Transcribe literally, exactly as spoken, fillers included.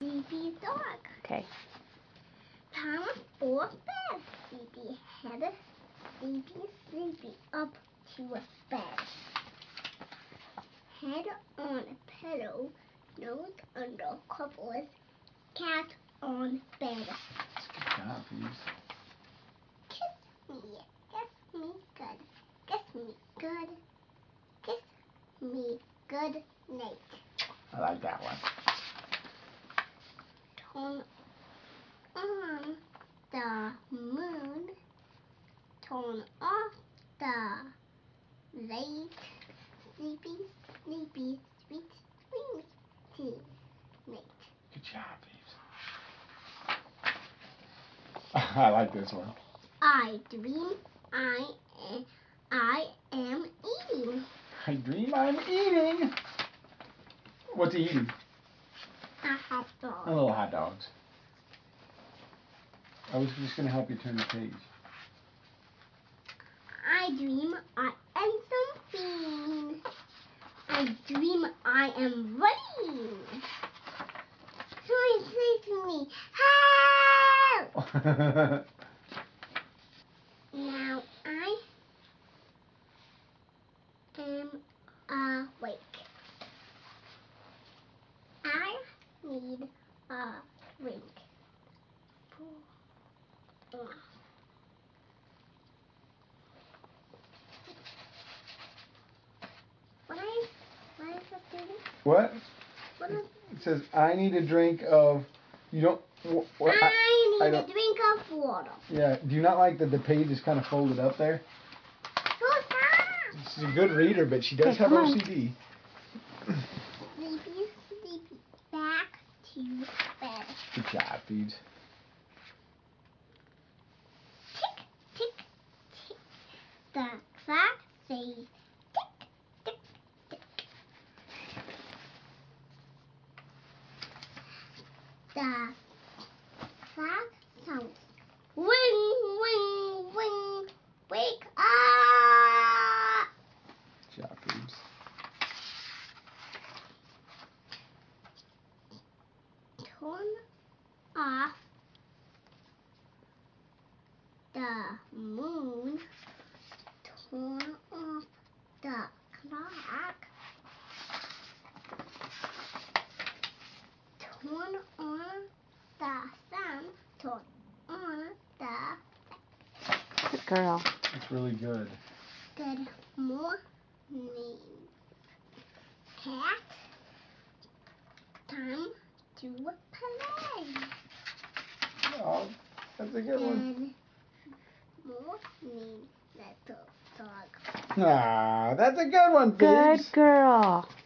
Sleepy dog. Okay. Time for bed. Sleepy head. Sleepy, sleepy up to bed. Head on a pillow. Nose under covers. Cat on bed. Good job, Phoebes. Kiss me. Kiss me good. Kiss me good. Kiss me good night. I like that one. Turn on the moon. Turn off the light. Sleepy, sleepy, sweet dreams tonight. Good job, Phoebes. I like this one. I dream I am, I am eating. I dream I'm eating. What's he eating? A hot dog. A little hot dogs. I was just going to help you turn the page. I dream I am something. I dream I am running. Someone say to me, help! Now I am awake. I need a drink. What is, what is this doing? What? What is, It says, I need a drink of, you don't, wh- what, I, I need I a don't- drink of water. yeah, do you not like that the page is kind of folded up there? So fast. She's a good reader, but she does Okay, have come on. O C D. Sleepy, sleepy, back to bed. Good job, Phoebes. Tick, tick, tick. The clock says tick, tick, tick. The clock sounds ring, ring, ring. Wake up! Good job, Phoebes. Turn off the moon. Turn off the clock. Turn on the sun. Turn on the Good girl. That's really good. good morning. Cat. Time to play. Oh, that's a good one. Good morning, little dog. Ah, that's a good one, Good Phoebes. girl.